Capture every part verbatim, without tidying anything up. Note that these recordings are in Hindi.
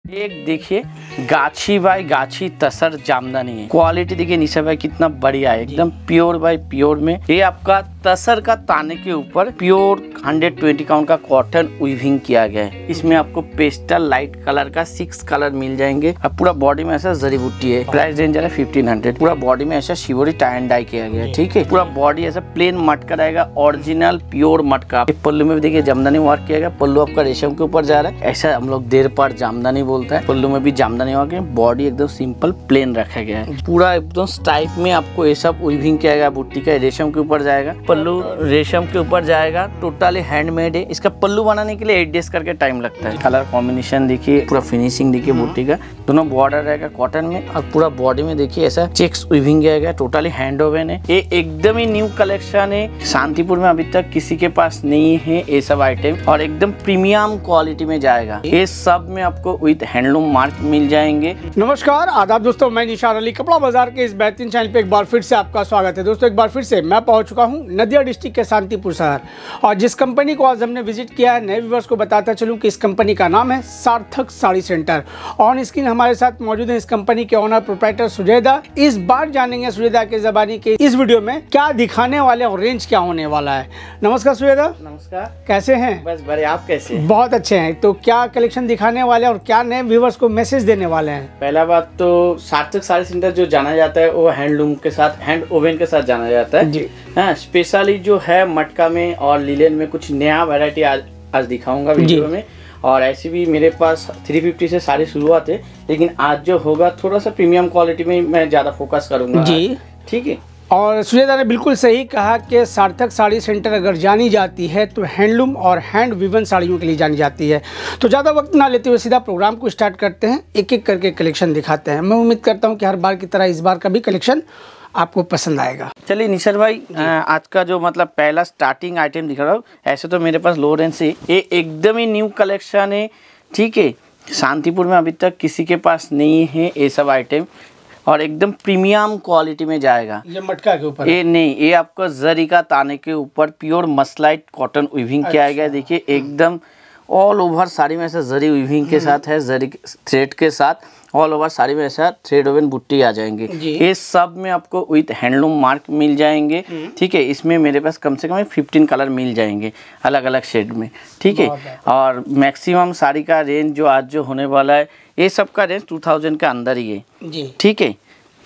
एक देखिए गाछी बाई गाछी तसर जामदानी है। क्वालिटी देखिए निशा भाई कितना बढ़िया है, एकदम प्योर बाई प्योर में। ये आपका तसर का ताने के ऊपर प्योर एक सौ बीस काउंट का कॉटन वीविंग किया गया है। इसमें आपको पेस्टल लाइट कलर का सिक्स कलर मिल जाएंगे। अब पूरा बॉडी में ऐसा जरी बूटी है। प्राइस रेंज है फिफ्टीन हंड्रेड। पूरा बॉडी में ऐसा शिवोरी टाई एंड डाई किया गया है। ठीक है, पूरा बॉडी ऐसा प्लेन मटका रहेगा, ओरिजिनल प्योर मटका। पल्लू में भी देखिए जामदानी वर्क किया गया। पल्लू आपका रेशम के ऊपर जा रहा है, ऐसा हम लोग देर पर जामदानी बोलता है। पल्लू में भी जामदानी वर्क है। बॉडी एकदम सिंपल प्लेन रखा गया है। पूरा एकदम टाइप में आपको ये सब वीविंग किया गया। बूटी का रेशम के ऊपर जाएगा, पल्लू रेशम के ऊपर जाएगा। टोटली हैंडमेड है। इसका पल्लू बनाने के लिए एट डेज करके टाइम लगता है। कलर कॉम्बिनेशन देखिए, पूरा फिनिशिंग देखिए बूटी का। दोनों बॉर्डर रहेगा कॉटन में और पूरा बॉडी में देखिए ऐसा चेक्स वीविंग किया गया। टोटली हैंड ओवन है। ये एकदम ही न्यू कलेक्शन है। शांतिपुर में अभी तक किसी के पास नहीं है ये सब आइटम, और एकदम प्रीमियम क्वालिटी में जाएगा। ये सब में आपको विद हैंडलूम मार्क मिल जाएंगे। नमस्कार आदाब दोस्तों, मैं निशार अली कपड़ा बाजार के इस बेहतरीन चैनल पे एक बार फिर से आपका स्वागत है। दोस्तों एक बार फिर से मैं पहुंच चुका हूं नदिया डिस्ट्रिक्ट के शांतिपुर शहर, और जिस कंपनी को आज हमने विजिट किया है, नए व्यूअर्स को बताता चलूं कि इस कंपनी का नाम है सार्थक साड़ी सेंटर। ऑन स्क्रीन हमारे साथ मौजूद है इस कंपनी के ओनर प्रोप्राइटर सुजैदा। इस बार जानेंगे सुजैदा के ज़बानी के इस वीडियो में क्या दिखाने वाले और रेंज क्या होने वाला है। नमस्कार सुजैदा। नमस्कार, कैसे हैं? बस बढ़िया, आप कैसे हैं? बहुत अच्छे हैं। तो क्या कलेक्शन दिखाने वाले और क्या नए व्यूअर्स को मैसेज देने वाले हैं? पहला बात तो सार्थक साड़ी सेंटर जो जाना जाता है वो हैंडलूम के साथ, हैंड ओवन के साथ जाना जाता है जी। हाँ, स्पेशली जो है मटका में और लीलन में कुछ नया वैरायटी आज आज दिखाऊंगा वीडियो में। और ऐसी भी मेरे पास तीन सौ पचास से साड़ी शुरुआत है, लेकिन आज जो होगा थोड़ा सा प्रीमियम क्वालिटी में मैं ज़्यादा फोकस करूंगा जी। ठीक है। और सुजैदा ने बिल्कुल सही कहा कि सार्थक साड़ी सेंटर अगर जानी जाती है तो हैंडलूम और हैंड विवन साड़ियों के लिए जानी जाती है। तो ज़्यादा वक्त ना लेते हुए सीधा प्रोग्राम को स्टार्ट करते हैं, एक एक करके कलेक्शन दिखाते हैं। मैं उम्मीद करता हूं कि हर बार की तरह इस बार का भी कलेक्शन आपको पसंद आएगा। चलिए निशर भाई, आज का जो मतलब पहला स्टार्टिंग आइटम दिखा रहा हूँ, ऐसे तो मेरे पास लो रेंज से ये एकदम ही न्यू कलेक्शन है। ठीक है, शांतिपुर में अभी तक किसी के पास नहीं है ये सब आइटम, और एकदम प्रीमियम क्वालिटी में जाएगा। ये मटका के ऊपर, ये नहीं, ये आपको जरी का ताने के ऊपर प्योर मसलाइट कॉटन वीविंग किया अच्छा। गया। देखिए एकदम ऑल ओवर साड़ी में ऐसा जरी वीविंग के साथ है, जरी थ्रेड के साथ ऑल ओवर साड़ी में ऐसा थ्रेड ओवन बुट्टी आ जाएंगे। ये सब में आपको विद हैंडलूम मार्क मिल जाएंगे। ठीक है, इसमें मेरे पास कम से कम पंद्रह कलर मिल जाएंगे अलग अलग शेड में। ठीक है, और मैक्सिमम साड़ी का रेंज जो आज जो होने वाला है, ये सब का रेंज दो हज़ार के अंदर ही है जी। ठीक है,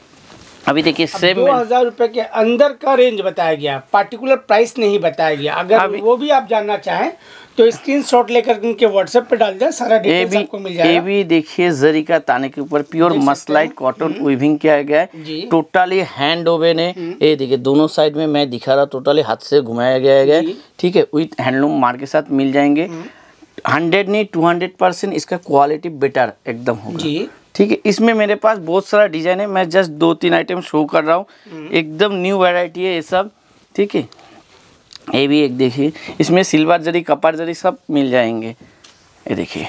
अभी देखिए सेम दो हजार रुपए के अंदर का रेंज बताया गया, पार्टिकुलर प्राइस नहीं बताया गया। अगर वो भी आप जानना चाहें तो स्क्रीनशॉट लेकर उनके व्हाट्सएप पे डाल दें, सारा डिटेल्स आपको मिल जाएगा। ये भी देखिए जरी का ताने के ऊपर प्योर मसलाइट कॉटन वीविंग किया गया है। टोटली हैंड ओवन है। ये देखिए दोनों साइड में मैं दिखा रहा, टोटली हाथ से घुमाया गया है। ठीक है, विथ हैंडलूम मार्क के साथ मिल जाएंगे। हंड्रेड नहीं टू हंड्रेड परसेंट इसका क्वालिटी बेटर एकदम होगा। ठीक है, इसमें मेरे पास बहुत सारा डिजाइन है, मैं जस्ट दो तीन आइटम शो कर रहा हूँ। एकदम न्यू वैरायटी है ये सब। ठीक है, ये भी एक देखिए, इसमें सिल्वर जरी, कपार जरी सब मिल जाएंगे। ये देखिए,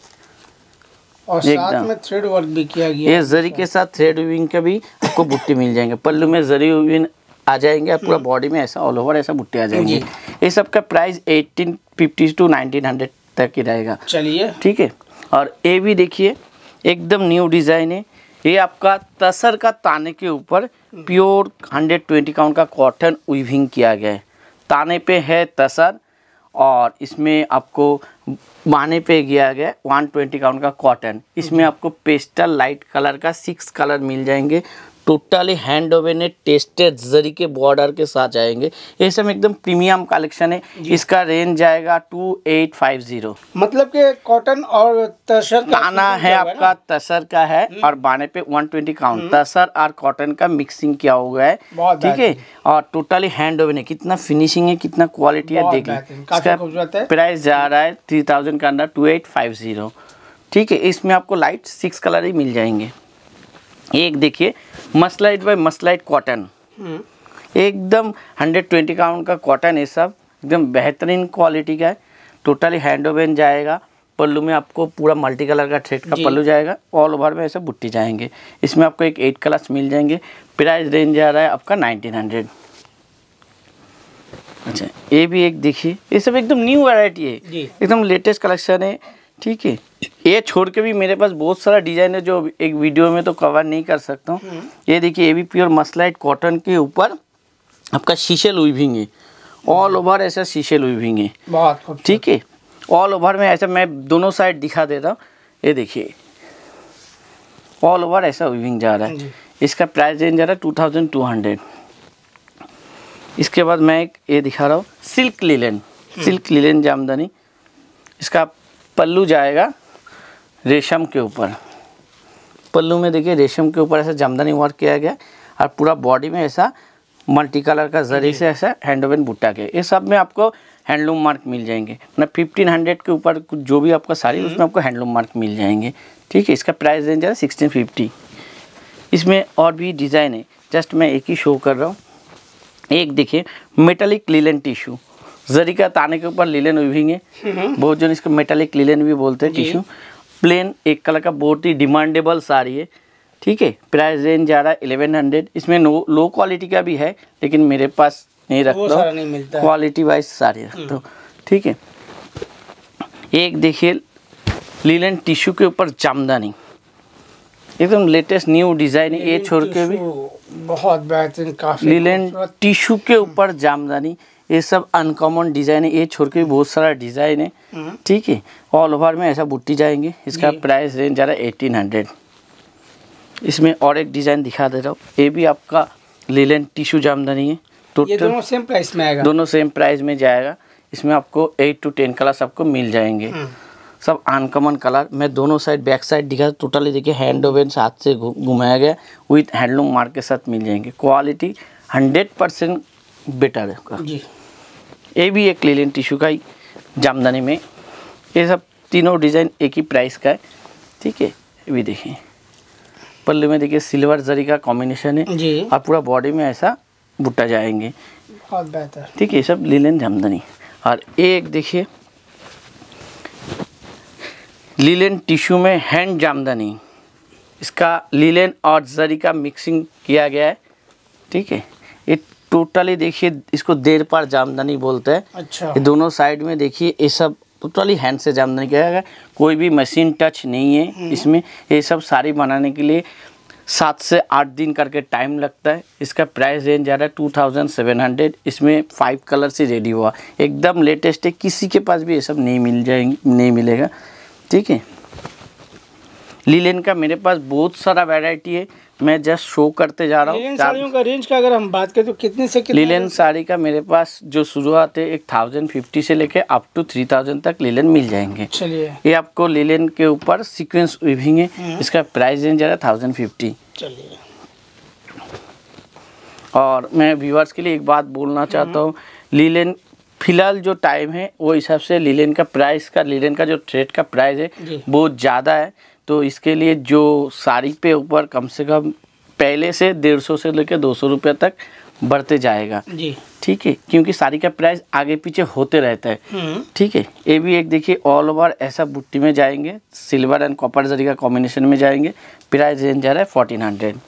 और साथ में थ्रेड वर्क भी किया गया। ये जरी के साथ थ्रेड वीविंग का भी आपको बुट्टी मिल जाएंगे। पल्लू में जरी वीविंग आ जाएंगे, पूरा बॉडी में ऐसा ऑल ओवर ऐसा बुट्टी आ जाएंगे। ये सब का price eighteen fifty to nineteen hundred तक ही रहेगा। चलिए, ठीक है, और ये भी देखिए एकदम न्यू डिज़ाइन है। ये आपका तसर का ताने के ऊपर प्योर एक सौ बीस काउंट का कॉटन वीविंग किया गया है। ताने पे है तसर, और इसमें आपको बाने पे किया गया एक सौ बीस काउंट का कॉटन। इसमें आपको पेस्टल लाइट कलर का सिक्स कलर मिल जाएंगे। टोटली हैंड ओवन है, टेस्टेड जरी के बॉर्डर के साथ आएंगे। ये सब एकदम प्रीमियम कलेक्शन है। इसका रेंज जाएगा टू एट फाइव जीरो। मतलब कि कॉटन और तसर का ताना है आपका, तसर का है, और बाने पे एक सौ बीस काउंट तसर और कॉटन का मिक्सिंग किया हुआ है। ठीक है, और टोटली हैंड ओवन है। कितना फिनिशिंग है, कितना क्वालिटी है देखिए। इसका प्राइस जा रहा है थ्री थाउजेंड का अंदर टू एट फाइव जीरो। ठीक है, इसमें आपको लाइट सिक्स कलर ही मिल जाएंगे। एक देखिए मसलाइट बाय मसलाइट कॉटन, एकदम एक सौ बीस काउंट का कॉटन। ये सब एकदम बेहतरीन क्वालिटी का है। टोटली हैंड ओवन जाएगा। पल्लू में आपको पूरा मल्टी कलर का थ्रेड का पल्लू जाएगा, ऑल ओवर में ऐसे बुट्टी जाएंगे। इसमें आपको एक एट कलर्स मिल जाएंगे। प्राइस रेंज जा रहा है आपका नाइनटीन हंड्रेड। अच्छा, ये भी एक देखिए, ये सब एकदम न्यू वैरायटी है, एकदम लेटेस्ट कलेक्शन है। ठीक है। ये छोड़ के भी मेरे पास बहुत सारा डिजाइन है जो एक वीडियो में तो कवर नहीं कर सकता हूँ। ये देखिए, ये भी प्योर मसलाइट कॉटन के ऊपर आपका शीशे वीविंग है, ऑल ओवर ऐसा शीशे वीविंग है, बहुत ठीक है। ऑल ओवर में ऐसा मैं दोनों साइड दिखा देता हूँ। ये देखिए, ऑल ओवर ऐसा वीविंग जा रहा है। इसका प्राइस रेंज जा रहा है टू थाउजेंड टू हंड्रेड। इसके बाद मैं एक ये दिखा रहा हूँ silk linen, silk linen jamdani. इसका पल्लू जाएगा रेशम के ऊपर, पल्लू में देखिए रेशम के ऊपर ऐसा जामदानी वर्क किया गया और पूरा बॉडी में ऐसा मल्टी कलर का जरी से ऐसा हैंडवोवन बुट्टा के। ये सब में आपको हैंडलूम मार्क मिल जाएंगे ना। फिफ्टीन हंड्रेड के ऊपर कुछ जो भी आपका साड़ी उसमें आपको हैंडलूम मार्क मिल जाएंगे, ठीक है। इसका प्राइस रेंज है सिक्सटीन फिफ्टी। इसमें और भी डिज़ाइन है, जस्ट मैं एक ही शो कर रहा हूँ। एक देखिए मेटालिक लिलेन टिश्यू, जरी का ताने के ऊपर लिलेन वीविंग है, बहुत जन इसको मेटालिक लिलेन भी बोलते हैं टिश्यू। प्लेन एक कलर का बहुत ही डिमांडेबल साड़ी है, ठीक है। प्राइस रेंज जा रहा है इलेवन हंड्रेड। इसमें नो लो क्वालिटी का भी है, लेकिन मेरे पास नहीं रखता हूँ, क्वालिटी वाइज साड़ी रखता हूँ, ठीक है। एक देखिए लिलेन टिश्यू के ऊपर जामदानी, एकदम लेटेस्ट न्यू डिज़ाइन है। ये छोड़ के भी बहुत बेहतरीन, काफी लिलेन टिश्यू के ऊपर जामदानी, ये सब अनकॉमन डिज़ाइन है। ये छोड़ के भी बहुत सारा डिज़ाइन है, ठीक है। ऑल ओवर में ऐसा बुट्टी जाएंगे। इसका प्राइस रेंज जा रहा है एटीन हंड्रेड। इसमें और एक डिज़ाइन दिखा दे रहा हूँ, ये भी आपका लिलेन टिश्यू जामदानी है। ये दोनों सेम प्राइस में आएगा, दोनों सेम प्राइस में जाएगा। इसमें आपको एट टू टेन कलर सबको मिल जाएंगे, सब अनकॉमन कलर। मैं दोनों साइड बैक साइड दिखा, टोटली देखिए हैंडवोवन हाथ से घुमाया गया, विथ हैंडलूम मार्क के साथ मिल जाएंगे। क्वालिटी हंड्रेड परसेंट बेटर है आपका। ये भी एक लिलेन टिश्यू का ही जामदानी में, ये सब तीनों डिज़ाइन एक ही प्राइस का है, ठीक है। ये भी देखिए पल्लू में देखिए सिल्वर जरी का कॉम्बिनेशन है जी, और पूरा बॉडी में ऐसा बुट्टा जाएंगे, बहुत बेहतर, ठीक है। सब लिलेन जामदानी। और एक देखिए लिलेन टिश्यू में हैंड जामदानी, इसका लिलेन और जरी का मिक्सिंग किया गया है, ठीक है। ये टोटली देखिए इसको देर पार जामदानी बोलते हैं। अच्छा, ये दोनों साइड में देखिए ये सब टोटली हैंड से जामदानी किया गया, कोई भी मशीन टच नहीं है इसमें। ये सब साड़ी बनाने के लिए सात से आठ दिन करके टाइम लगता है। इसका प्राइस रेंज जा रहा है टू थाउजेंड सेवन हंड्रेड। इसमें फाइव कलर से रेडी हुआ, एकदम लेटेस्ट है, किसी के पास भी ये सब नहीं मिल जाएंगे, नहीं मिलेगा, ठीक है। लिलेन का मेरे पास बहुत सारा वैरायटी है, मैं जस्ट शो करते जा रहा हूँ। लिलेन साड़ियों का रेंज का अगर हम बात करें तो कितने से कितने? लिलेन साड़ी का मेरे पास जो शुरुआत है एक थाउजेंड फिफ्टी से लेके अप टू थ्री थाउजेंड तक लिलेन मिल जाएंगे। चलिए, ये आपको लिलेन के ऊपर सीक्वेंस वीविंग है। इसका प्राइस रेंज है थाउजेंड फिफ्टी। चलिए, और मैं व्यूअर्स के लिए एक बात बोलना चाहता हूँ, लिलेन फिलहाल जो टाइम है वो हिसाब से लिलेन का प्राइस का लिलेन का जो थ्रेड का प्राइस है बहुत ज़्यादा है। तो इसके लिए जो साड़ी पे ऊपर कम से कम पहले से डेढ़ सौ से लेकर दो सौ रुपये तक बढ़ते जाएगा जी, ठीक है, क्योंकि साड़ी का प्राइस आगे पीछे होते रहता है, ठीक है। ये भी एक देखिए ऑल ओवर ऐसा बुट्टी में जाएंगे, सिल्वर एंड कॉपर जरी का कॉम्बिनेशन में जाएंगे। प्राइस रेंज जा रहा है फोर्टीन हंड्रेड।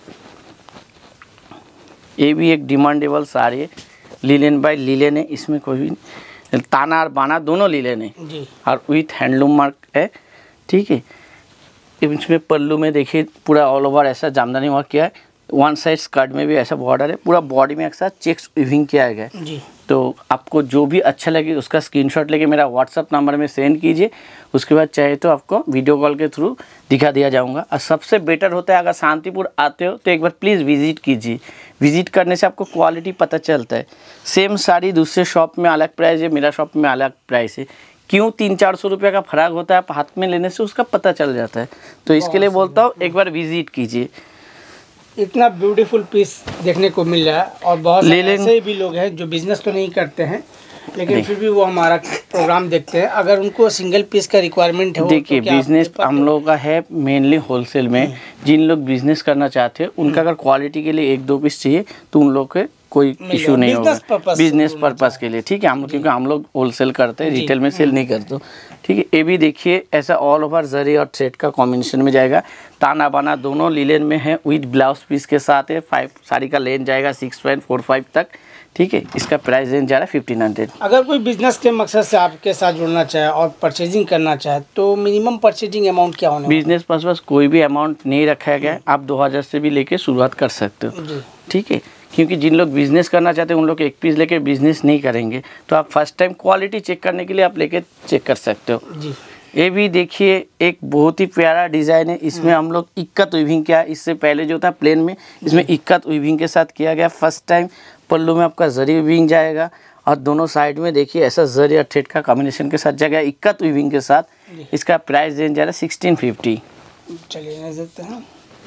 ये भी एक डिमांडेबल साड़ी है, लिलेन बाय लिलेन है, इसमें कोई भी ताना और बाना दोनों लिलेन है जी, और विथ हैंडलूम मार्क है, ठीक है। इसमें पल्लू में देखिए पूरा ऑल ओवर ऐसा जामदानी वर्क किया है, वन साइड स्कर्ट में भी ऐसा बॉर्डर है, पूरा बॉडी में एक साथ चेक्स वीविंग किया गया है जी। तो आपको जो भी अच्छा लगे उसका स्क्रीनशॉट लेके मेरा व्हाट्सअप नंबर में सेंड कीजिए, उसके बाद चाहे तो आपको वीडियो कॉल के थ्रू दिखा दिया जाऊंगा। और सबसे बेटर होता है अगर शांतिपुर आते हो तो एक बार प्लीज़ विजिट कीजिए, विजिट करने से आपको क्वालिटी पता चलता है। सेम साड़ी दूसरे शॉप में अलग प्राइस है, मेरा शॉप में अलग प्राइस है, क्यों तीन चार सौ रुपये का फर्क होता है, आप हाथ में लेने से उसका पता चल जाता है। तो इसके लिए बोलता हूँ एक बार विजिट कीजिए। इतना ब्यूटीफुल पीस देखने को मिल रहा है और बहुत सारे ऐसे भी लोग हैं जो बिजनेस तो नहीं करते हैं लेकिन फिर भी वो हमारा प्रोग्राम देखते हैं, अगर उनको सिंगल पीस का रिक्वायरमेंट है। देखिए तो बिजनेस हम लोगों का है मेनली होलसेल में, जिन लोग बिजनेस करना चाहते हैं उनका अगर क्वालिटी के लिए एक दो पीस चाहिए तो उन लोग के कोई इशू नहीं होगा, बिजनेस पर्पस के लिए, ठीक है। हम क्योंकि हम लोग होलसेल करते हैं, रिटेल में सेल नहीं करते, ठीक है। ये भी देखिए ऐसा ऑल ओवर जरी और थ्रेड का कॉम्बिनेशन में जाएगा, ताना बाना दोनों लिलेन में है, विद ब्लाउज पीस के साथ है। फाइव साड़ी का लेंथ जाएगा सिक्स पॉइंट फोर फाइव तक, ठीक है। इसका प्राइस रेंज जा रहा है फिफ्टीन हंड्रेड। अगर कोई बिजनेस के मकसद से आपके साथ जुड़ना चाहे और परचेजिंग करना चाहे तो मिनिमम परचेजिंग अमाउंट क्या होने? बिजनेस पर्पस कोई भी अमाउंट नहीं रखा गया है, आप दो हज़ार से भी लेके शुरुआत कर सकते हो, ठीक है। क्योंकि जिन लोग बिज़नेस करना चाहते हैं उन लोग एक पीस लेके बिज़नेस नहीं करेंगे, तो आप फर्स्ट टाइम क्वालिटी चेक करने के लिए आप लेके चेक कर सकते हो जी। ये भी देखिए एक बहुत ही प्यारा डिज़ाइन है। इसमें हम लोग इक्कत वीविंग किया, इससे पहले जो था प्लेन में, इसमें इक्कत वीविंग के साथ किया गया फर्स्ट टाइम। पल्लू में आपका जरी वीविंग जाएगा और दोनों साइड में देखिए ऐसा जरी और थ्रेड का कॉम्बिनेशन के साथ जाएगा इक्कत वीविंग के साथ। इसका प्राइस रेंज जा रहा है सिक्सटीन फिफ्टी। चलिए देखते हैं।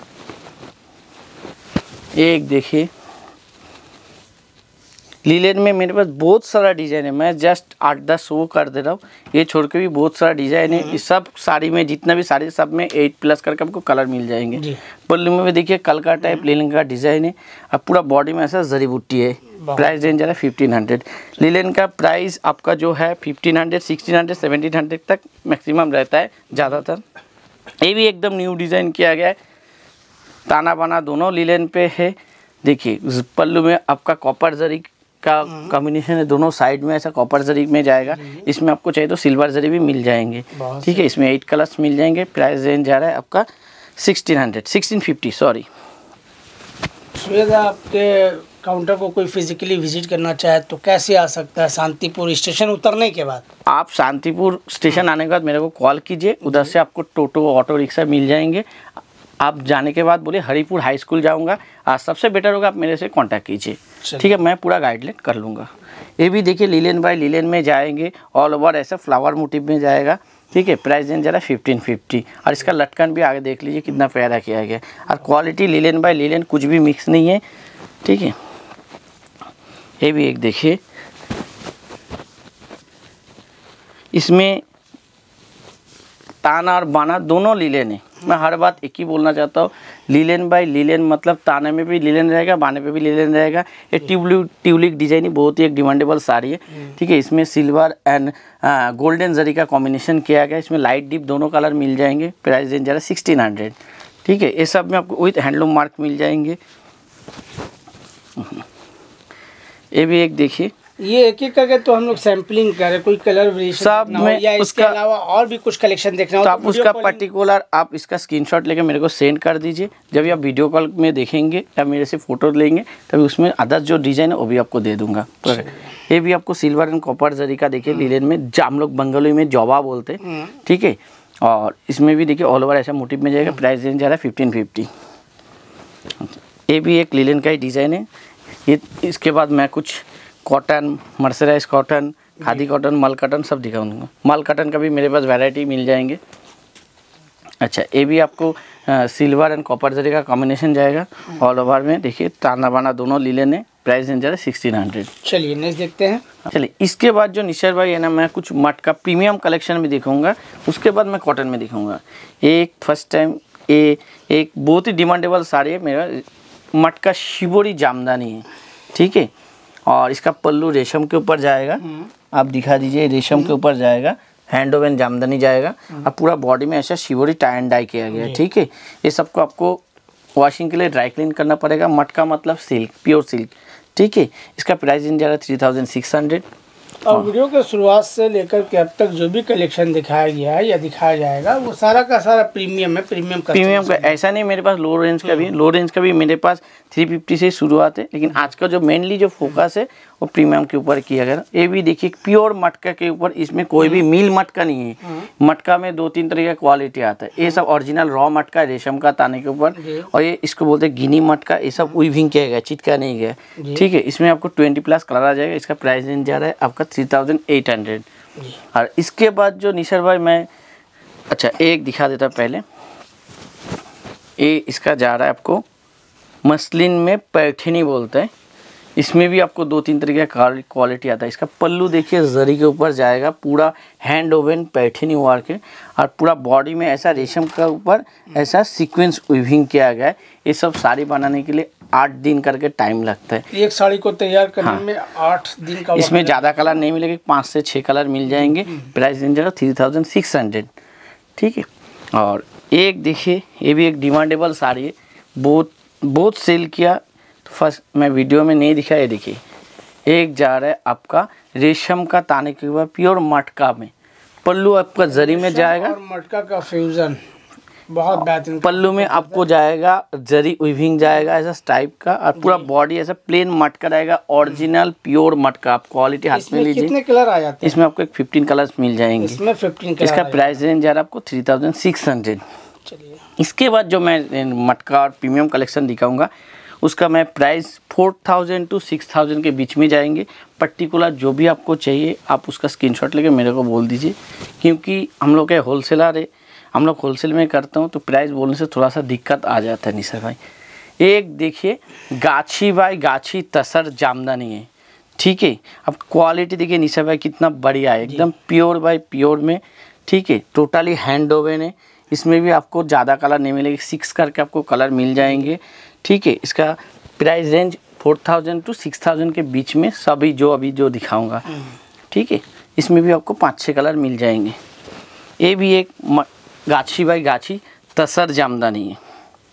एक देखिए लीलन में मेरे पास बहुत सारा डिज़ाइन है, मैं जस्ट आठ दस शो कर दे रहा हूँ। ये छोड़ के भी बहुत सारा डिज़ाइन है। इस सब साड़ी में जितना भी साड़ी सब में एट प्लस करके आपको कलर मिल जाएंगे। पल्लू में भी देखिए कल का टाइप लीलन का डिज़ाइन है। अब पूरा बॉडी में ऐसा जरी बूटी है। प्राइस रेंज है फिफ्टीन हंड्रेड। लीलन का प्राइस आपका जो है fifteen hundred sixteen hundred seventeen hundred तक मैक्सिमम रहता है ज़्यादातर। ये भी एकदम न्यू डिज़ाइन किया गया है, ताना बाना दोनों लीलन पे है। देखिए पल्लू में आपका कॉपर जरी का कॉम्बिनेशन है, दोनों साइड में ऐसा कॉपर जरी में जाएगा। इसमें आपको चाहिए तो सिल्वर जरी भी मिल जाएंगे, ठीक है। इसमें एट कलर्स मिल जाएंगे। प्राइस रेंज जा रहा है आपका sixteen hundred sixteen fifty sorry. Suresh, आपके काउंटर को कोई फिजिकली विजिट करना चाहे तो कैसे आ सकता है? शांतिपुर स्टेशन उतरने के बाद आप शांतिपुर स्टेशन आने के बाद मेरे को कॉल कीजिए, उधर से आपको टोटो ऑटो रिक्शा मिल जाएंगे। आप जाने के बाद बोले हरिपुर हाई स्कूल जाऊंगा, आज सबसे बेटर होगा आप मेरे से कांटेक्ट कीजिए, ठीक है। मैं पूरा गाइडलाइन कर लूँगा। ये भी देखिए लीलन बाय लीलन में जाएंगे, ऑल ओवर ऐसा फ्लावर मोटिव में जाएगा, ठीक है। प्राइस रेंज जरा फिफ्टीन फिफ्टी। और इसका लटकन भी आगे देख लीजिए कितना प्यारा किया गया। और क्वालिटी लीलन बाय लीलन कुछ भी मिक्स नहीं है, ठीक है। ये भी एक देखिए, इसमें ताना और बाना दोनों लीलन है। मैं हर बात एक ही बोलना चाहता हूँ, लीलन बाय लीलन मतलब ताने में भी लीलन रहेगा, बाने पे भी लीलन रहेगा। ये ट्यूबलिक ट्यूबलिक डिजाइन बहुत ही एक डिमांडेबल साड़ी है, ठीक है। इसमें सिल्वर एंड गोल्डन जरी का कॉम्बिनेशन किया गया। इसमें लाइट डीप दोनों कलर मिल जाएंगे। प्राइस रेंज जरा सिक्सटीन हंड्रेड, ठीक है। ये सब में आपको विथ हैंडलूम मार्क मिल जाएंगे। ये भी एक देखिए, ये एक एक करके तो हम लोग सैम्पलिंग करें, कोई कलर सब में या इसके अलावा और भी कुछ कलेक्शन देखना हो तो आप उसका पर्टिकुलर आप इसका स्क्रीनशॉट लेके मेरे को सेंड कर दीजिए। जब आप वीडियो कॉल में देखेंगे या मेरे से फोटो लेंगे तभी उसमें अदर्स जो डिजाइन है वो भी आपको दे दूंगा। तो ये भी आपको सिल्वर एंड कॉपर जरी का देखिए लीलन में, हम लोग बंगाली में जवा बोलते हैं, ठीक है। और इसमें भी देखिए ऑल ओवर ऐसा मोटिव में जाएगा। प्राइस रेंज जा रहा है फिफ्टीन फिफ्टी। ये भी एक लीलन का ही डिज़ाइन है। ये इसके बाद मैं कुछ cotton, mercerised cotton, khadi cotton, mul cotton सब दिखाऊंगा। मल कॉटन का भी मेरे पास वैरायटी मिल जाएंगे। अच्छा, ये भी आपको सिल्वर एंड कॉपर जरी का कॉम्बिनेशन जाएगा। ऑल ओवर में देखिए ताना बाना दोनों लीलन है। प्राइस रेंज है सिक्सटीन हंड्रेड। चलिए नेक्स्ट देखते हैं। चलिए इसके बाद जो निशर भाई है ना, मैं कुछ मट का प्रीमियम कलेक्शन भी दिखाऊंगा, उसके बाद मैं कॉटन में दिखाऊंगा। एक फर्स्ट टाइम ये एक बहुत ही डिमांडेबल साड़ी है मेरा, मट का शिवोरी जामदानी है, ठीक है। और इसका पल्लू रेशम के ऊपर जाएगा, आप दिखा दीजिए, रेशम के ऊपर जाएगा, हैंड ओवन जामदानी जाएगा। और पूरा बॉडी में ऐसा शिवोरी टाई एंड डाई किया गया है, ठीक है। ये सबको आपको वॉशिंग के लिए ड्राई क्लीन करना पड़ेगा। मट का मतलब सिल्क, प्योर सिल्क, ठीक है। इसका प्राइस इन जाएगा थ्री थाउजेंड सिक्स हंड्रेड। और वीडियो के शुरुआत से लेकर के अब तक जो भी कलेक्शन दिखाया गया है या दिखाया जाएगा वो सारा का सारा प्रीमियम है। प्रीमियम का प्रीमियम का ऐसा नहीं, मेरे पास लो रेंज का भी है। लो रेंज का भी मेरे पास थ्री फिफ्टी से शुरुआत है, लेकिन आज का जो मेनली जो फोकस है वो प्रीमियम के ऊपर किया गया। ये भी देखिए प्योर मटका के ऊपर, इसमें कोई भी मिल मटका नहीं है। मटका में दो तीन तरह का क्वालिटी आता है। ये सब ओरिजिनल रॉ मटका रेशम का ताने के ऊपर, और ये इसको बोलते हैं गिनी मटका। ये सब वीविंग किया गया, चिटका नहीं गया, ठीक है। इसमें आपको ट्वेंटी प्लस कलर आ जाएगा। इसका प्राइस रेंज जा रहा है आपका थ्री थाउजेंड एट हंड्रेड। और इसके बाद जो निशर भाई मैं अच्छा एक दिखा देता पहले, ये इसका जा रहा है आपको मसलिन में पैठनी बोलते हैं। इसमें भी आपको दो तीन तरीके का क्वालिटी आता है। इसका पल्लू देखिए जरी के ऊपर जाएगा, पूरा हैंड ओवन पैठनी वार के, और पूरा बॉडी में ऐसा रेशम का ऊपर ऐसा सीक्वेंस वीविंग किया गया है। ये सब साड़ी बनाने के लिए आठ दिन करके टाइम लगता है। एक साड़ी को तैयार करने हाँ। में आठ दिन का। इसमें ज़्यादा कलर नहीं मिलेगा, पाँच से छः कलर मिल जाएंगे। प्राइस रेंज है थ्री थाउजेंड सिक्स हंड्रेड, ठीक है। और एक देखिए, ये भी एक डिमांडेबल साड़ी है, बहुत बहुत सेल किया। तो फर्स्ट मैं वीडियो में नहीं दिखा, ये देखिए एक जा रहा है आपका रेशम का ताने के ऊपर प्योर मटका में। पल्लू आपका जरी में जाएगा और मटका का फ्यूजन बहुत बेहतरीन। पल्लू में आपको जाएगा जरी वीविंग जाएगा ऐसा टाइप का, और पूरा बॉडी ऐसा प्लेन मटका रहेगा, ओरिजिनल प्योर मटका। आप क्वालिटी हाथ में लीजिए। कितने कलर आ जाते हैं इसमें? आपको एक फिफ्टीन कलर्स मिल जाएंगे। इसमें फिफ्टीन कलर। इसका प्राइस रेंज जा रहा है आपको थ्री थाउजेंड सिक्स हंड्रेड। चलिए, इसके बाद जो मैं मटका और प्रीमियम कलेक्शन दिखाऊंगा उसका मैं price four thousand to six thousand के बीच में जाएंगे। पर्टिकुलर जो भी आपको चाहिए आप उसका स्क्रीनशॉट लेके मेरे को बोल दीजिए, क्योंकि हम लोग के होलसेलर है, हम लोग होलसेल में करते हो तो प्राइस बोलने से थोड़ा सा दिक्कत आ जाता है निशा भाई। एक देखिए गाछी बाई गाछी तसर जामदानी है, ठीक है। अब क्वालिटी देखिए निशा भाई कितना बढ़िया है, एकदम प्योर बाई प्योर में, ठीक है। टोटली हैंड ओवन है। इसमें भी आपको ज़्यादा कलर नहीं मिलेगी, सिक्स करके आपको कलर मिल जाएंगे, ठीक है। इसका price range four thousand to six thousand के बीच में सभी जो अभी जो दिखाऊंगा, ठीक है। इसमें भी आपको पाँच छः कलर मिल जाएंगे। ये भी एक गाछी बाई गाछी तसर जामदानी है।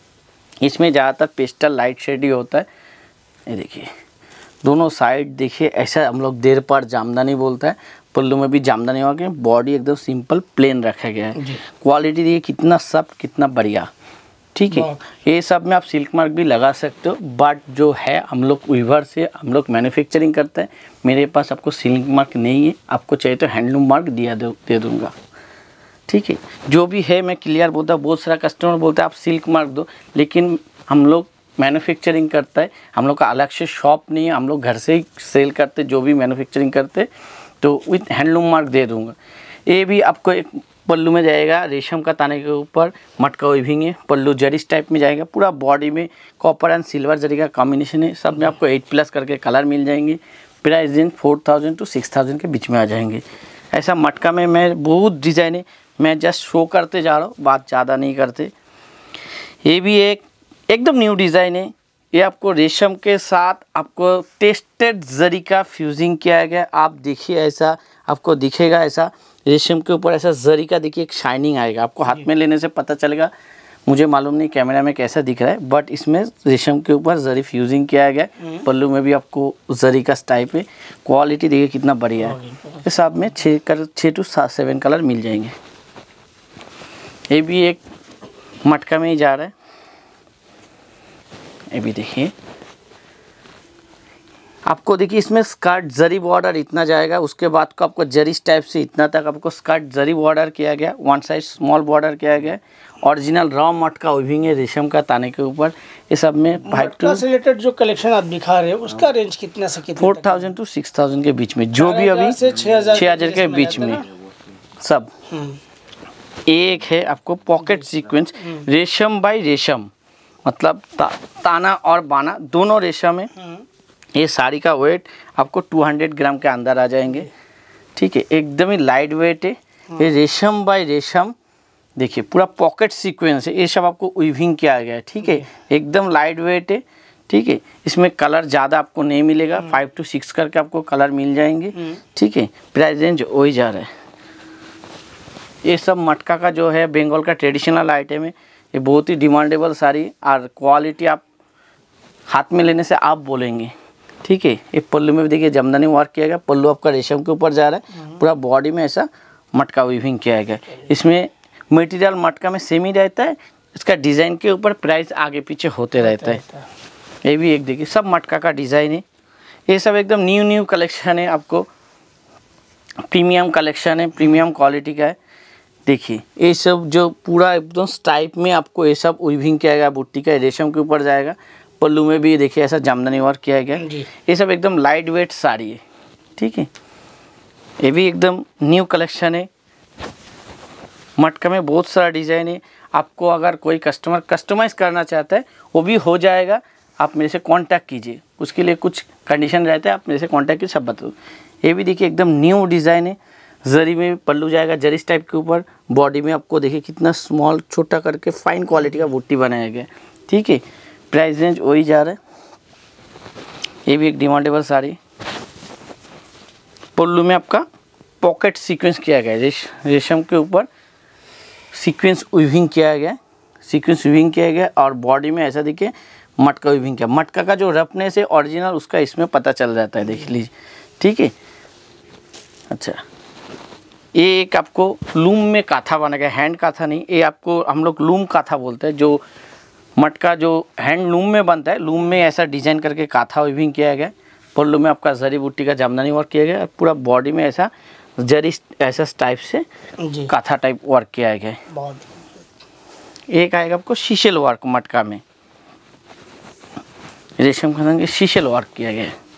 इसमें ज़्यादातर पेस्टल लाइट शेड ही होता है। ये देखिए दोनों साइड देखिए ऐसा हम लोग देर पर जामदानी बोलता है। पल्लू में भी जामदानी होगा, बॉडी एकदम सिंपल प्लेन रखा गया है। क्वालिटी देखिए कितना सब कितना बढ़िया, ठीक है। ये सब में आप सिल्क मार्क भी लगा सकते हो, बट जो है हम लोग वीवर से हम लोग मैन्युफैक्चरिंग करते हैं। मेरे पास आपको सिल्क मार्क नहीं है, आपको चाहिए तो हैंडलूम मार्क दिया दे दूँगा, ठीक है। जो भी है मैं क्लियर बोलता हूँ। बहुत सारा कस्टमर बोलता है आप सिल्क मार्क दो, लेकिन हम लोग मैन्युफैक्चरिंग करता है, हम लोग का अलग से शॉप नहीं है, हम लोग घर से ही सेल करते जो भी मैन्युफैक्चरिंग करते, तो विथ हैंडलूम मार्क दे दूँगा। ये भी आपको एक पल्लू में जाएगा रेशम का ताने के ऊपर मटका वीविंग है। पल्लू जरीस टाइप में जाएगा, पूरा बॉडी में कॉपर एंड सिल्वर जरी का कॉम्बिनेशन है। सब में आपको एट प्लस करके कलर मिल जाएंगे। Price range four thousand to six thousand के बीच में आ जाएंगे। ऐसा मटका में मैं बहुत डिज़ाइन है, मैं जस्ट शो करते जा रहा हूँ, बात ज़्यादा नहीं करते। ये भी एक एकदम न्यू डिज़ाइन है। ये आपको रेशम के साथ आपको टेस्टेड जरी का फ्यूजिंग किया गया। आप देखिए ऐसा आपको दिखेगा, ऐसा रेशम के ऊपर ऐसा जरी का देखिए एक शाइनिंग आएगा। आपको हाथ में लेने से पता चलेगा, मुझे मालूम नहीं कैमरा में कैसा दिख रहा है, बट इसमें रेशम के ऊपर जरी फ्यूजिंग किया गया है। पल्लू में भी आपको जरी का टाइप है। क्वालिटी देखिए कितना बढ़िया है। इस सब में छः कलर छः टू सात सेवन कलर मिल जाएंगे। ये भी एक मटका में ही जा रहा है। ये भी देखिए आपको देखिए इसमें स्कर्ट जरी बॉर्डर इतना जाएगा, उसके बाद को आपको जरी टाइप से इतना तक आपको स्कर्ट जरी बॉर्डर किया गया, वन साइड स्मॉल बॉर्डर किया गया। ओरिजिनल रॉ मटका वीविंग है रेशम का ताने के ऊपर। ये सब में फाइव टू से रिलेटेड जो कलेक्शन आप दिखा रहे हो उसका रेंज कितना से कितना? Four thousand to six thousand के बीच में, जो भी अभी छः हज़ार के बीच में सब। एक है आपको पॉकेट सीक्वेंस रेशम बाई रेशम, मतलब ता, ताना और बाना दोनों रेशम है। ये साड़ी का वेट आपको टू हंड्रेड ग्राम के अंदर आ जाएंगे, ठीक है। एकदम ही लाइट वेट है। ये रेशम बाई रेशम देखिए पूरा पॉकेट सीक्वेंस है। ये सब आपको वीविंग किया गया है, ठीक है। एकदम लाइट वेट है, ठीक है। इसमें कलर ज़्यादा आपको नहीं मिलेगा, फाइव टू सिक्स करके आपको कलर मिल जाएंगे, ठीक है। प्राइस रेंज वही जा रहा है। ये सब मटका का जो है बंगाल का ट्रेडिशनल आइटम है। ये बहुत ही डिमांडेबल साड़ी, और क्वालिटी आप हाथ में लेने से आप बोलेंगे, ठीक है। ये पल्लू में भी देखिए जामदानी वर्क किया गया। पल्लू आपका रेशम के ऊपर जा रहा है, पूरा बॉडी में ऐसा मटका वीविंग किया गया। इसमें मटेरियल मटका में सेम ही रहता है, इसका डिज़ाइन के ऊपर प्राइस आगे पीछे होते रहता है। ये भी एक देखिए सब मटका का डिज़ाइन है। ये सब एकदम न्यू न्यू कलेक्शन है, आपको प्रीमियम कलेक्शन है, प्रीमियम क्वालिटी का है। देखिए ये सब जो पूरा एकदम टाइप में आपको ये सब वीविंग किया गया, बुट्टी का रेशम के ऊपर जाएगा। पल्लू में भी देखिए ऐसा जामदानी वर्क किया गया। ये सब एकदम लाइट वेट साड़ी है, ठीक है। ये भी एकदम न्यू कलेक्शन है। मटका में बहुत सारा डिज़ाइन है। आपको अगर कोई कस्टमर कस्टमाइज़ करना चाहता है वो भी हो जाएगा, आप मेरे से कांटेक्ट कीजिए। उसके लिए कुछ कंडीशन रहता है, आप मेरे से कांटेक्ट कीजिए, सब बता। ये भी देखिए एकदम न्यू डिज़ाइन है। जरी में पल्लू जाएगा जरीस टाइप के ऊपर, बॉडी में आपको देखिए कितना स्मॉल छोटा करके फाइन क्वालिटी का बूटी बनाया गया, ठीक है। प्राइस रेंज वही जा रहा है। ये भी एक डिमांडेबल साड़ी। पल्लू में आपका पॉकेट सीक्वेंस किया गया है, रेश, रेशम के ऊपर सीक्वेंस वीविंग किया गया, सीक्वेंस वीविंग किया गया, और बॉडी में ऐसा देखिए मटका वीविंग किया। मटका का जो रफनेस है ओरिजिनल उसका इसमें पता चल जाता है, देख लीजिए, ठीक है। अच्छा, ये एक आपको लूम में काथा बना गया, हैंड काथा नहीं, ये आपको हम लोग लूम काथा बोलते हैं। जो मटका जो हैंड लूम में बनता है, लूम में ऐसा डिजाइन करके काथा वीविंग किया गया। पल्लू में आपका जरी बूटी का जामदानी वर्क किया गया, पूरा बॉडी में ऐसा जरी ऐसा टाइप से काथा टाइप वर्क किया गया है। एक आएगा आपको शीशल वर्क, मटका में रेशम खंदन के शीशल वर्क किया गया है।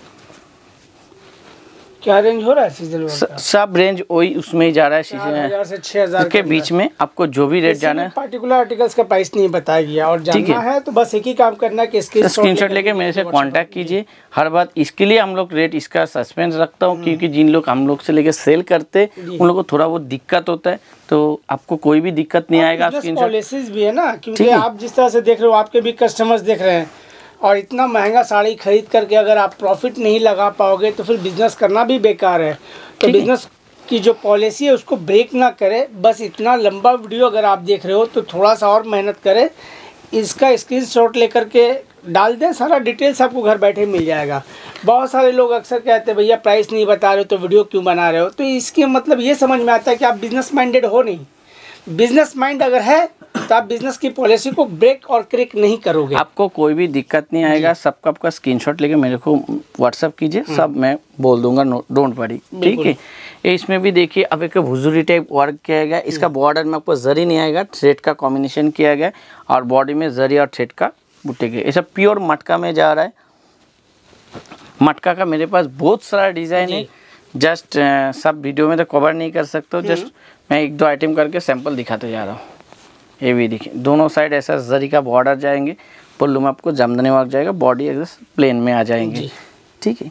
क्या रेंज हो रहा है शीशल वर्क का? सब रेंज वही उसमें ही जा रहा है, शीशल से छह हजार के बीच में आपको जो भी रेट जाना है। पार्टिकुलर आर्टिकल्स का प्राइस नहीं बताया गया, और जानना है तो बस एक ही काम करना है कि स्क्रीनशॉट लेके मेरे से कांटेक्ट कीजिए। हर बात इसके लिए हम लोग रेट इसका सस्पेंस रखता हूँ, क्योंकि जिन लोग हम लोग से लेके सेल करते उन लोगों को थोड़ा बहुत दिक्कत होता है, तो आपको कोई भी दिक्कत नहीं आएगा। पॉलिसीज भी है ना, क्योंकि आप जिस तरह से देख रहे हो, आपके भी कस्टमर्स देख रहे हैं, और इतना महंगा साड़ी खरीद करके अगर आप प्रॉफिट नहीं लगा पाओगे तो फिर बिजनेस करना भी बेकार है। तो बिजनेस की जो पॉलिसी है उसको ब्रेक ना करे। बस इतना लंबा वीडियो अगर आप देख रहे हो तो थोड़ा सा और मेहनत करें, इसका स्क्रीनशॉट लेकर के डाल दें, सारा डिटेल्स आपको घर बैठे मिल जाएगा। बहुत सारे लोग अक्सर कहते हैं भैया प्राइस नहीं बता रहे हो तो वीडियो क्यों बना रहे हो, तो इसके मतलब ये समझ में आता है कि आप बिजनेस माइंडेड हो नहीं। बिजनेस माइंड अगर है तो आप बिजनेस की पॉलिसी को ब्रेक और क्रैक नहीं करोगे, आपको कोई भी दिक्कत नहीं आएगा। सबका आपका स्क्रीनशॉट लेके मेरे को व्हाट्सअप कीजिए, सब मैं बोल दूंगा, डोंट वरी, ठीक है। ये इसमें भी देखिए अब एक भुजुरी टाइप वर्क किया गया, इसका बॉर्डर में आपको जरी नहीं आएगा, थ्रेड का कॉम्बिनेशन किया गया, और बॉडी में जरी और थ्रेड का बूटे के, ये सब प्योर मटका में जा रहा है। मटका का मेरे पास बहुत सारा डिज़ाइन है, जस्ट सब वीडियो में तो कवर नहीं कर सकते हो, जस्ट मैं एक दो आइटम करके सैंपल दिखाते जा रहा हूँ। ये भी देखिए, दोनों साइड ऐसा जरी का बॉर्डर जाएंगे, पल्लू में आपको जामदानी वर्क जाएगा, बॉडी एकदम प्लेन में आ जाएंगे, ठीक है।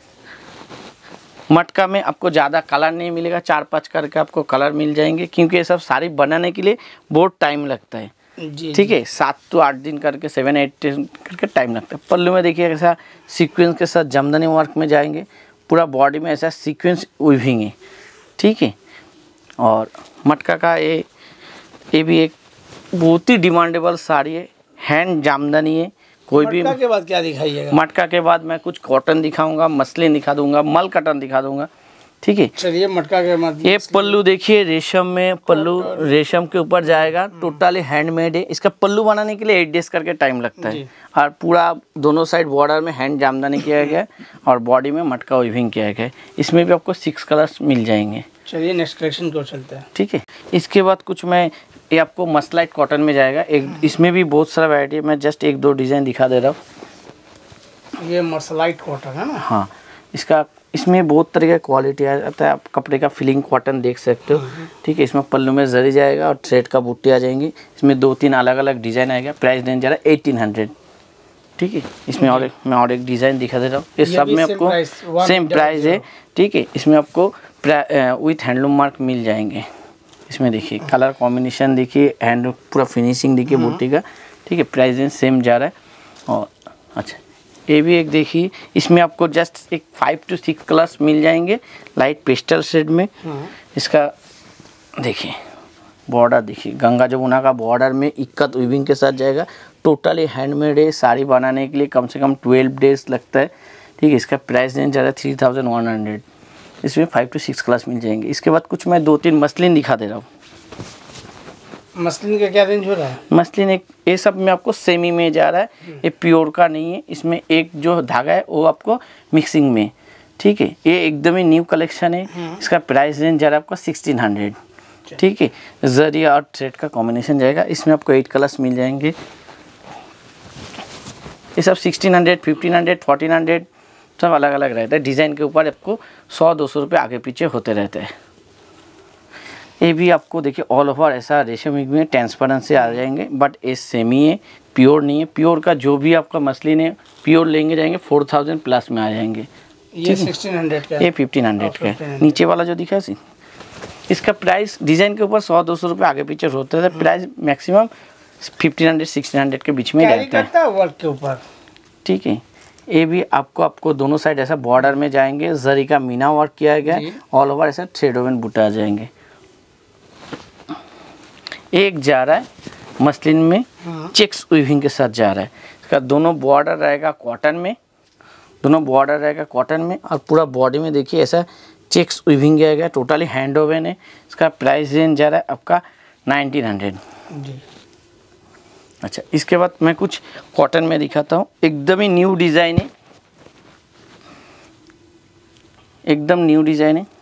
मटका में आपको ज़्यादा कलर नहीं मिलेगा, चार पांच करके आपको कलर मिल जाएंगे, क्योंकि ये सब साड़ी बनाने के लिए बहुत टाइम लगता है, ठीक है। सात तो आठ दिन करके, सेवन एट दिन करके टाइम लगता है। पल्लू में देखिए ऐसा सीक्वेंस के साथ जामदानी वर्क में जाएंगे, पूरा बॉडी में ऐसा सीक्वेंस वीविंग है, ठीक है। और मटका का ये ये भी एक बहुत ही डिमांडेबल साड़ी है, हैंड जामदानी है। कोई भी मटका के बाद क्या दिखाइएगा? मटका के बाद मैं कुछ कॉटन दिखाऊंगा, मसलिन दिखा दूंगा, मल कटन दिखा दूंगा, ठीक है। चलिए मटका के बाद ये पल्लू देखिए, रेशम में पल्लू, रेशम के ऊपर जाएगा, टोटली हैंडमेड है। इसका पल्लू बनाने के लिए एट डेज करके टाइम लगता है, और पूरा दोनों साइड बॉर्डर में हैंड जामदानी किया गया है, और बॉडी में मटका वीविंग किया गया है। इसमें भी आपको सिक्स कलर्स मिल जाएंगे। चलिए नेक्स्ट कलेक्शन को चलते हैं, ठीक है। इसके बाद कुछ मैं ये आपको मसलाइट कॉटन में जाएगा, एक इसमें भी बहुत सारा वैरायटी है, मैं जस्ट एक दो डिज़ाइन दिखा दे रहा हूँ। ये मसलाइट कॉटन है ना? हाँ, इसका इसमें बहुत तरह का क्वालिटी आ जाता है, आप कपड़े का फिलिंग कॉटन देख सकते हो, ठीक है। इसमें पल्लू में जरी जाएगा और थ्रेड का बूटी आ जाएंगी, इसमें दो तीन अलग अलग डिज़ाइन आएगा। प्राइस रेंज जा रहा है एटीन हंड्रेड, ठीक है। इसमें और एक मैं और एक डिज़ाइन दिखा दे रहा हूँ, ये सब में आपको सेम प्राइस है, ठीक है। इसमें आपको विथ हैंडलूम मार्क मिल जाएंगे। इसमें देखिए कलर कॉम्बिनेशन देखिए, हैंड पूरा फिनिशिंग देखिए बूटी का, ठीक है। प्राइस रेंज सेम जा रहा है। और अच्छा, ये भी एक देखिए, इसमें आपको जस्ट एक फाइव टू सिक्स कलर्स मिल जाएंगे, लाइट पेस्टल शेड में। इसका देखिए बॉर्डर देखिए, गंगा जमुना का बॉर्डर में इक्कत वीविंग के साथ जाएगा, टोटली हैंडमेड है। साड़ी बनाने के लिए कम से कम ट्वेल्व डेज लगता है, ठीक है। इसका प्राइस रेंज जा रहा है थ्री थाउजेंड वन हंड्रेड। इसमें फाइव टू सिक्स कलर्स मिल जाएंगे। इसके बाद कुछ मैं दो तीन मसलिन दिखा दे रहा हूँ। मसलिन का क्या रेंज हो रहा है? मसलिन एक ये सब में आपको सेमी में जा रहा है, ये प्योर का नहीं है। इसमें एक जो धागा है वो आपको मिक्सिंग में, ठीक है। ये एकदम ही न्यू कलेक्शन है। इसका प्राइस रेंज जा रहा है आपका सिक्सटीन हंड्रेड, ठीक है। जरिया और थ्रेड का कॉम्बिनेशन जाएगा, इसमें आपको एट कलर्स मिल जाएंगे। ये सब sixteen hundred, fifteen hundred, fourteen hundred सब अलग अलग रहता है। डिज़ाइन के ऊपर आपको सौ दो सौ रुपये आगे पीछे होते रहते हैं। ये भी आपको देखिए ऑल ओवर ऐसा रेशम में ट्रांसपेरेंट से आ जाएंगे, बट ये सेमी है, प्योर नहीं है। प्योर का जो भी आपका मसलिन है प्योर लेंगे जाएंगे फोर थाउजेंड प्लस में आ जाएंगे। ये सिक्सटीन हंड्रेड का, ये फिफ्टीन हंड्रेड का है। नीचे वाला जो दिखा सी, इसका प्राइस डिज़ाइन के ऊपर सौ दो सौ रुपये आगे पीछे होते हैं। Price maximum fifteen hundred sixteen hundred के बीच में रहता है वर्क के ऊपर, ठीक है। ये भी आपको आपको दोनों साइड ऐसा बॉर्डर में जाएंगे, जरी का मीना वर्क किया गया, ऑल ओवर ऐसा थ्रेड ओवन बूटा आ जाएंगे। एक जा रहा है मसलिन में चेक्स वीविंग के साथ जा रहा है। इसका दोनों बॉर्डर रहेगा कॉटन में, दोनों बॉर्डर रहेगा कॉटन में, और पूरा बॉडी में देखिए ऐसा चेक्स वीविंग आएगा, टोटली हैंड ओवन है। इसका प्राइस रेंज जा रहा है आपका नाइनटीन हंड्रेड जी। अच्छा, इसके बाद मैं कुछ कॉटन में दिखाता हूँ, एकदम ही न्यू डिज़ाइन है, एकदम न्यू डिज़ाइन है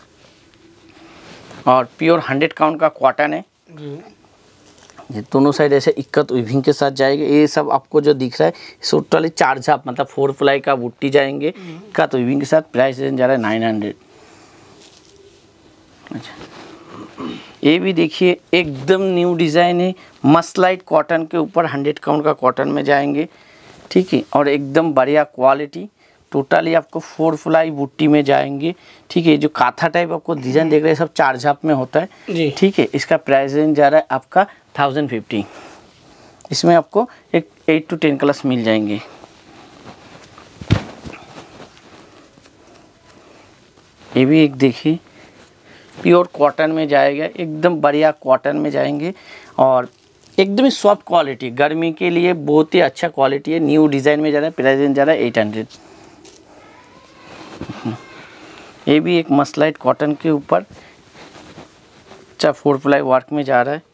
और प्योर हंड्रेड काउंट का कॉटन है जी। ये दोनों साइड ऐसे इक्कत वीविंग के साथ जाएंगे। ये सब आपको जो दिख रहा है टोटली चार झाप मतलब फोर प्लाई का बुट्टी जाएंगे इक्कत वीविंग के साथ। प्राइस रेंज जा रहा है नाइन हंड्रेड। अच्छा, ये भी देखिए एकदम न्यू डिज़ाइन है, मसलाइट कॉटन के ऊपर हंड्रेड काउंट का कॉटन में जाएंगे, ठीक है, और एकदम बढ़िया क्वालिटी, टोटली आपको फोर फ्लाई बुट्टी में जाएंगे, ठीक है। जो काथा टाइप आपको डिजाइन देख रहे हैं सब चार झाप में होता है, ठीक है। इसका प्राइस रेंज जा रहा है आपका थाउजेंड फिफ्टी। इसमें आपको एक एट टू टेन कलर्स मिल जाएंगे। ये भी एक देखिए प्योर कॉटन में जाएगा, एकदम बढ़िया कॉटन में जाएंगे और एकदम ही सॉफ्ट क्वालिटी, गर्मी के लिए बहुत ही अच्छा क्वालिटी है। न्यू डिज़ाइन में जा रहा है, प्राइस रेंज जा रहा है एट हंड्रेड। ये भी एक मसलाइट कॉटन के ऊपर अच्छा फोर प्लाई वर्क में जा रहा है।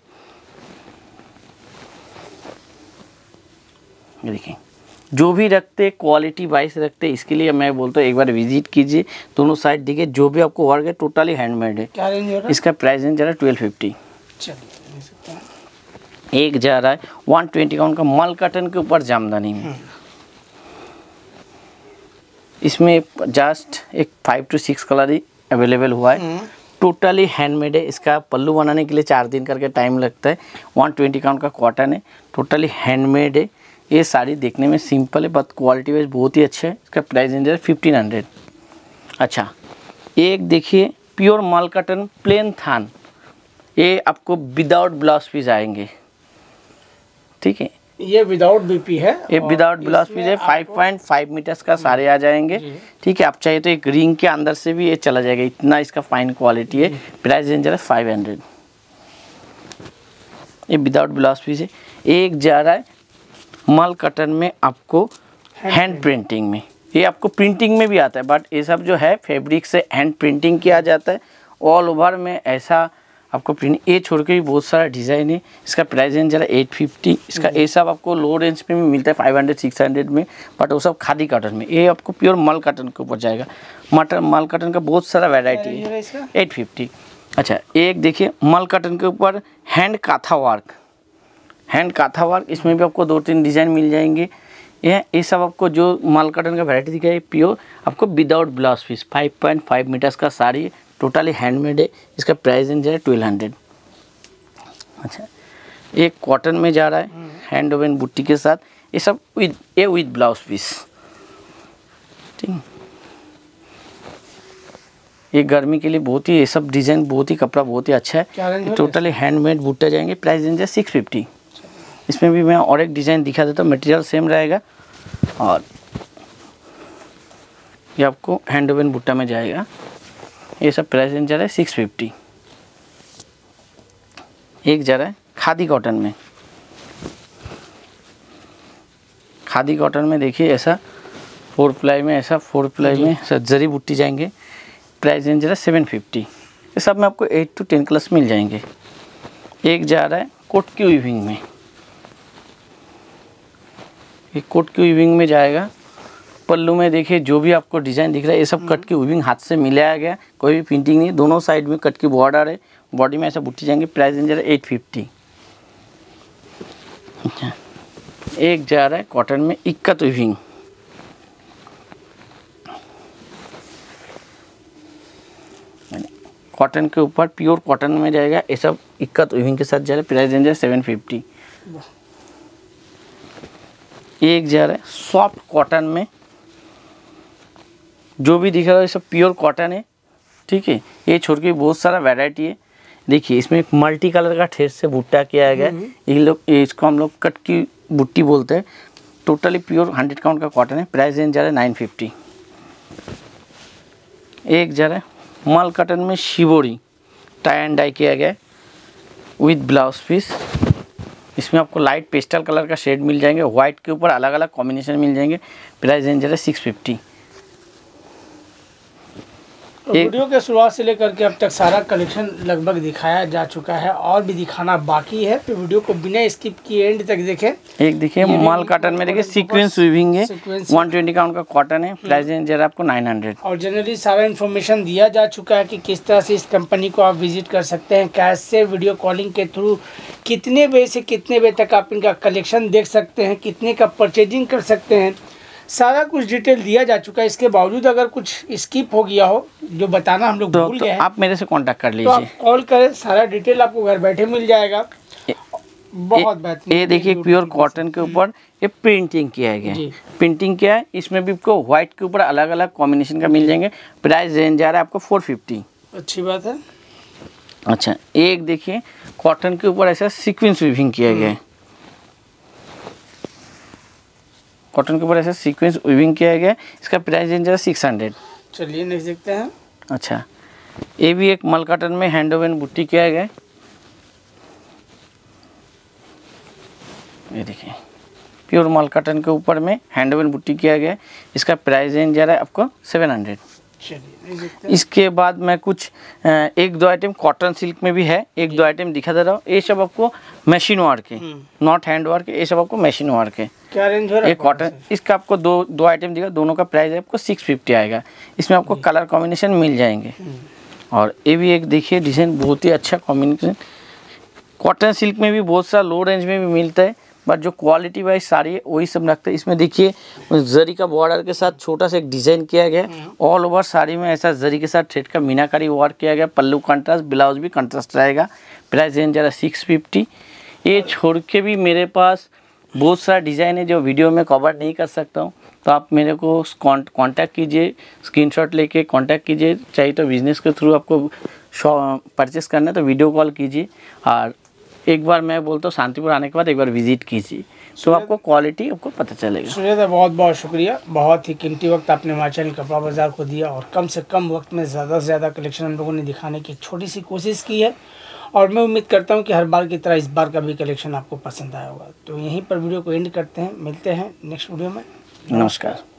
देखिए जो भी रखते क्वालिटी वाइज रखते, इसके लिए मैं बोलता हूँ एक बार विजिट कीजिए, दोनों साइड देखिए जो भी आपको वर्क है टोटली हैंडमेड है। क्या रेंज हो रहा है? इसका प्राइस रेंज जा रहा है ट्वेल्व फिफ्टी। एक जा रहा है वन ट्वेंटी काउंट का मल कॉटन के ऊपर जामदानी में। इसमें जस्ट एक फाइव टू सिक्स कलर ही अवेलेबल हुआ है, टोटली हैंडमेड है। इसका पल्लू बनाने के लिए चार दिन करके टाइम लगता है। वन ट्वेंटी काउंट का कॉटन है, टोटली हैंडमेड है। ये साड़ी देखने में सिंपल है बट क्वालिटी वाइज बहुत ही अच्छा है। इसका प्राइस रेंज है फिफ्टीन हंड्रेड। अच्छा, एक देखिए प्योर मल कॉटन प्लेन थान, ये आपको विदाउट ब्लाउज पीस आएंगे, ठीक है। ये विदाउट बीपी है, ये विदाउट ब्लाउज पीस है, फाइव पॉइंट फाइव मीटर्स का सारे आ जाएंगे, ठीक है। आप चाहिए तो एक रिंग के अंदर से भी ये चला जाएगा, इतना इसका फाइन क्वालिटी है। प्राइस रेंज है फाइव हंड्रेड। ये विदाउट ब्लाउज पीस है। एक जा रहा है मल कॉटन में आपको हैंड प्रिंटिंग में, ये आपको प्रिंटिंग में भी आता है बट ये सब जो है फैब्रिक से हैंड प्रिंटिंग किया जाता है ऑल ओवर में ऐसा आपको प्रिंट। ये छोड़ के भी बहुत सारा डिज़ाइन है। इसका प्राइस रेंज जरा एट फिफ्टी। इसका ये सब आपको लो रेंज पे भी मिलता है फाइव हंड्रेड सिक्स हंड्रेड में, बट वो सब खादी कॉटन में। ये आपको प्योर मल कॉटन के ऊपर जाएगा। मटर मल कॉटन का बहुत सारा वैरायटी है, एट फिफ्टी। अच्छा, एक देखिए मल कॉटन के ऊपर hand kantha work, hand kantha work, इसमें भी आपको दो तीन डिज़ाइन मिल जाएंगे। ये ये सब आपको जो मल कॉटन का वैरायटी दिखा है प्योर आपको without blouse piece, five point five metres का साड़ी, टोटली हैंडमेड है। इसका प्राइस रेंज है ट्वेल्व हंड्रेड। अच्छा, एक कॉटन में जा रहा है हैंड ओवन बुट्टी के साथ, ये सब विद ये विद ब्लाउज पीस, ठीक। ये गर्मी के लिए बहुत ही, ये सब डिज़ाइन बहुत ही, कपड़ा बहुत ही अच्छा है। टोटली हैंडमेड बुट्टे जाएंगे। प्राइस रेंज है सिक्स फिफ्टी। इसमें भी मैं और एक डिज़ाइन दिखा देता हूँ, मटेरियल सेम रहेगा और ये आपको हैंड ओवन बुट्टा में जाएगा। ये सब प्राइस रेंज जा रहा है सिक्स फिफ्टी। एक जा रहा है खादी कॉटन में, खादी कॉटन में देखिए ऐसा फोर प्लाई में, ऐसा फोर प्लाई में ऐसा जरी बुट्टी जाएंगे। प्राइस रेंज जा रहा है सेवन फिफ्टी। ये सब में आपको एट टू टेन कलर्स मिल जाएंगे। एक जा रहा है कोट की वीविंग में, ये कोट की वीविंग में जाएगा। पल्लू में देखिए जो भी आपको डिज़ाइन दिख रहा है ये सब कट की वीविंग हाथ से मिलाया गया, कोई भी प्रिंटिंग नहीं। दोनों साइड में कट की बॉर्डर है, बॉडी में ऐसा बुट्टी जाएंगे। प्राइस रेंज है एट फिफ्टी। अच्छा, एक जा रहा है कॉटन में इक्कत वीविंग, कॉटन के ऊपर प्योर कॉटन में जाएगा। ये सब इक्कत वीविंग के साथ जा रहा है। प्राइस रेंज है सेवन फिफ्टी। एक जा रहा है सॉफ्ट कॉटन में, जो भी दिख रहा है ये सब प्योर कॉटन है, ठीक है। ये छोड़ के बहुत सारा वैरायटी है। देखिए इसमें एक मल्टी कलर का ठेर से बुट्टा किया गया है। ये लोग इसको हम लोग कट की बुट्टी बोलते हैं। टोटली प्योर हंड्रेड काउंट का कॉटन है। प्राइस रेंज जा रहा है नाइन फिफ्टी। एक जा रहा है मल कॉटन में शिवोरी टाई एंड डाई किया गया है विद ब्लाउज पीस। इसमें आपको लाइट पेस्टल कलर का शेड मिल जाएंगे, व्हाइट के ऊपर अलग अलग कॉम्बिनेशन मिल जाएंगे। प्राइस रेंज है सिक्स फिफ्टी। तो वीडियो के शुरुआत से लेकर के अब तक सारा कलेक्शन लगभग दिखाया जा चुका है और भी दिखाना बाकी है, तो वीडियो को बिना स्किप किए एंड तक देखें। एक देखिए माल कॉटन में देखिए सीक्वेंस वीविंग है, वन ट्वेंटी काउंट का कॉटन है। प्राइस रेंज है आपको नाइन हंड्रेड। और जनरली सारा इन्फॉर्मेशन दिया जा चुका है कि किस तरह से इस कंपनी को आप विजिट कर सकते हैं, कैसे वीडियो कॉलिंग के थ्रू कितने बजे से कितने बजे तक आप इनका कलेक्शन देख सकते हैं, कितने का परचेजिंग कर सकते हैं, सारा कुछ डिटेल दिया जा चुका है। इसके बावजूद अगर कुछ स्किप हो गया हो जो बताना हम लोग तो, भूल तो गए हैं, आप मेरे से कांटेक्ट कर तो लीजिए, आप कॉल करें, सारा डिटेल आपको घर बैठे मिल जाएगा। बहुत बेहतरीन। ये देखिए प्योर कॉटन के ऊपर ये प्रिंटिंग किया गया है। प्रिंटिंग क्या है, इसमें भी आपको व्हाइट के ऊपर अलग अलग कॉम्बिनेशन का मिल जाएंगे। प्राइस रेंज जा रहा है आपको फोर फिफ्टी। अच्छी बात है। अच्छा, एक देखिए कॉटन के ऊपर ऐसा सीक्वेंस वीविंग किया गया है, कॉटन के ऊपर ऐसा सीक्वेंस वीविंग किया गया है। इसका प्राइस रेंज है सिक्स हंड्रेड। चलिए नेक्स्ट देखते हैं। अच्छा, ये भी एक मल कॉटन में हैंड ओवन बुट्टी किया गया है। ये देखिए प्योर मल कॉटन के ऊपर में हैंड ओवन बुट्टी किया गया है। इसका प्राइस रेंज जा रहा है आपको सेवन हंड्रेड। इसके बाद मैं कुछ एक दो आइटम कॉटन सिल्क में भी है, एक दो आइटम दिखा दे रहा हूँ। ये सब आपको मशीन वर्क के, नॉट हैंड वर्क, ये सब आपको मशीन वर्क है। क्या रेंज हो रहा है? एक कॉटन, इसका आपको दो दो आइटम दिखा, दोनों का प्राइस है आपको सिक्स फिफ्टी आएगा। इसमें आपको कलर कॉम्बिनेशन मिल जाएंगे। और ये भी एक देखिए डिज़ाइन बहुत ही अच्छा कॉम्बिनेशन। कॉटन सिल्क में भी बहुत सा लो रेंज में भी मिलता है, बट जो क्वालिटी वाइज साड़ी है वही सब रखते हैं। इसमें देखिए जरी का बॉर्डर के साथ छोटा सा एक डिज़ाइन किया गया, ऑल ओवर साड़ी में ऐसा जरी के साथ थ्रेड का मीनाकारी वर्क किया गया। पल्लू कंट्रास्ट, ब्लाउज भी कंट्रास्ट रहेगा। प्राइस रेंज जरा सिक्स फिफ्टी। ये छोड़ के भी मेरे पास बहुत सारा डिज़ाइन है जो वीडियो में कवर नहीं कर सकता हूँ, तो आप मेरे को कांटेक्ट कीजिए, स्क्रीनशॉट लेके कांटेक्ट कीजिए। चाहिए तो बिज़नेस के थ्रू आपको परचेस करना है तो वीडियो कॉल कीजिए। और एक बार मैं बोलता हूँ शांतिपुर आने के बाद एक बार विजिट कीजिए, तो आपको क्वालिटी आपको पता चलेगा। सुरेंद्र बहुत बहुत शुक्रिया, बहुत ही कीमती वक्त आपने हमारे चैनल कपड़ा बाजार को दिया और कम से कम वक्त में ज़्यादा से ज़्यादा कलेक्शन हम लोगों ने दिखाने की छोटी सी कोशिश की है। और मैं उम्मीद करता हूं कि हर बार की तरह इस बार का भी कलेक्शन आपको पसंद आया होगा। तो यहीं पर वीडियो को एंड करते हैं, मिलते हैं नेक्स्ट वीडियो में। नमस्कार।